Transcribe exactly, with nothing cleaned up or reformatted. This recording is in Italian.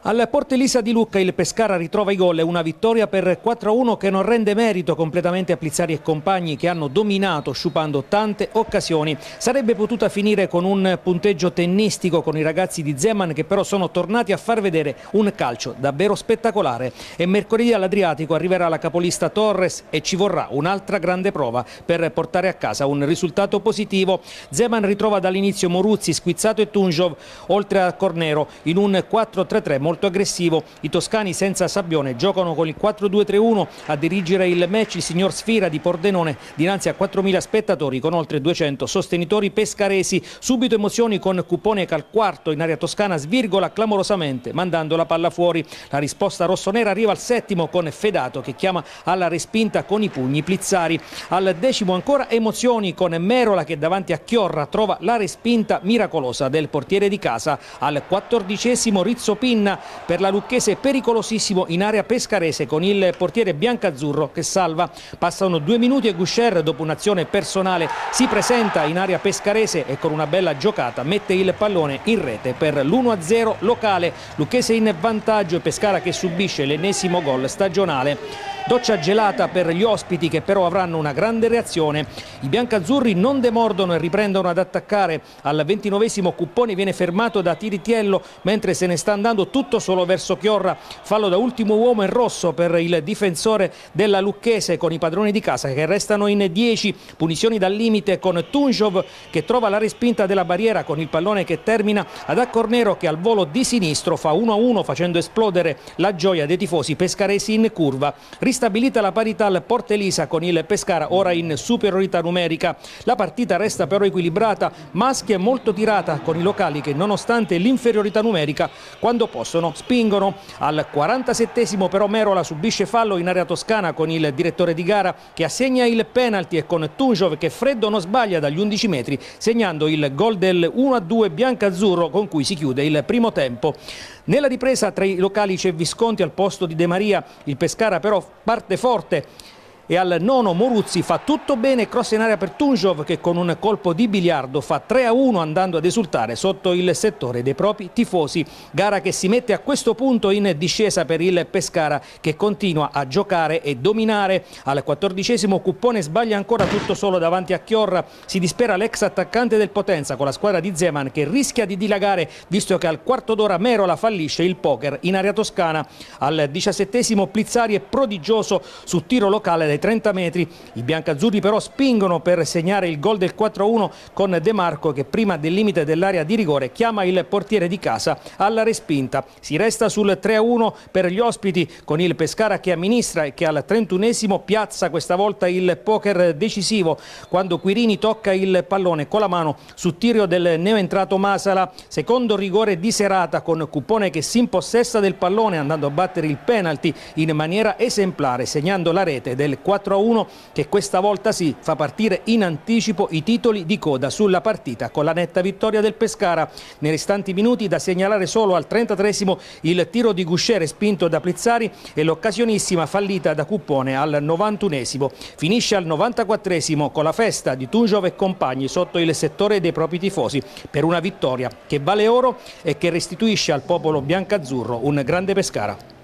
Al Portelisa di Lucca il Pescara ritrova i gol e una vittoria per quattro a uno che non rende merito completamente a Plizzari e compagni, che hanno dominato sciupando tante occasioni. Sarebbe potuta finire con un punteggio tennistico con i ragazzi di Zeman, che però sono tornati a far vedere un calcio davvero spettacolare. E mercoledì all'Adriatico arriverà la capolista Torres e ci vorrà un'altra grande prova per portare a casa un risultato positivo. Zeman ritrova dall'inizio Moruzzi, Squizzato e Tunjov, oltre a Cornero, in un quattro tre tre molto aggressivo. I toscani senza Sabbione giocano con il quattro due tre uno. A dirigere il match il signor Sfira di Pordenone dinanzi a quattromila spettatori con oltre duecento sostenitori pescaresi. Subito emozioni con Cuppone che al quarto in area toscana svirgola clamorosamente mandando la palla fuori. La risposta rossonera arriva al settimo con Fedato che chiama alla respinta con i pugni Plizzari. Al decimo ancora emozioni con Merola che davanti a Chiorra trova la respinta miracolosa del portiere di casa. Al quattordicesimo Rizzo Pinna per la lucchese pericolosissimo in area pescarese con il portiere biancazzurro che salva. Passano due minuti e Guscer, dopo un'azione personale, si presenta in area pescarese e con una bella giocata mette il pallone in rete per l'uno a zero locale. Lucchese in vantaggio e Pescara che subisce l'ennesimo gol stagionale. Doccia gelata per gli ospiti che però avranno una grande reazione. I biancazzurri non demordono e riprendono ad attaccare. Al ventinovesimo Cuppone viene fermato da Tiritiello mentre se ne sta andando tutto solo verso Chiorra. Fallo da ultimo uomo in rosso per il difensore della Lucchese con i padroni di casa che restano in dieci. Punizioni dal limite con Tunjov che trova la respinta della barriera con il pallone che termina ad Accornero che al volo di sinistro fa uno a uno facendo esplodere la gioia dei tifosi pescaresi in curva. Ristabilita la parità al Portelisa con il Pescara ora in superiorità numerica. La partita resta però equilibrata, maschia e molto tirata con i locali che nonostante l'inferiorità numerica quando possono spingono. Al quarantasettesimo però Merola subisce fallo in area toscana con il direttore di gara che assegna il penalty e con Tunjov che freddo non sbaglia dagli undici metri segnando il gol del uno a due biancazzurro con cui si chiude il primo tempo. Nella ripresa tra i locali c'è Visconti al posto di De Maria, il Pescara però parte forte. E al nono Moruzzi fa tutto bene, cross in area per Tunjov che con un colpo di biliardo fa tre a uno andando ad esultare sotto il settore dei propri tifosi. Gara che si mette a questo punto in discesa per il Pescara che continua a giocare e dominare. Al quattordicesimo Cuppone sbaglia ancora tutto solo davanti a Chiorra. Si dispera l'ex attaccante del Potenza con la squadra di Zeman che rischia di dilagare visto che al quarto d'ora Merola fallisce il poker in area toscana. Al diciassettesimo Plizzari è prodigioso su tiro locale trenta metri. I biancazzurri però spingono per segnare il gol del quattro a uno con De Marco che prima del limite dell'area di rigore chiama il portiere di casa alla respinta. Si resta sul tre a uno per gli ospiti con il Pescara che amministra e che al trentunesimo piazza questa volta il poker decisivo quando Quirini tocca il pallone con la mano su tiro del neoentrato Masala. Secondo rigore di serata con Cuppone che si impossessa del pallone andando a battere il penalty in maniera esemplare segnando la rete del quattro a uno che questa volta sì fa partire in anticipo i titoli di coda sulla partita con la netta vittoria del Pescara. Nei restanti minuti da segnalare solo al trentatreesimo il tiro di Guscer spinto da Plizzari e l'occasionissima fallita da Cuppone al novantunesimo. Finisce al novantaquattresimo con la festa di Tunjov e compagni sotto il settore dei propri tifosi per una vittoria che vale oro e che restituisce al popolo biancazzurro un grande Pescara.